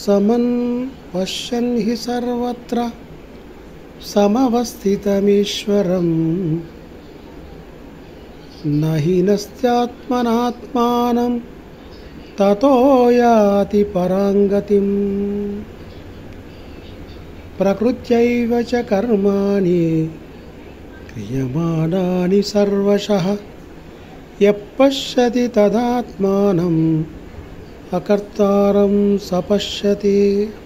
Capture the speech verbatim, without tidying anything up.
समन् पश्यन् हि सर्वत्र समवस्थितमीश्वरं न हि नस्त्यात्मनात्मानं ततो याति पराङ्गतिम्। प्रकृत्यैव च कर्माणि क्रियमाणानि सर्वशः यः पश्यति तदात्मानम् अकर्तारं स पश्यति।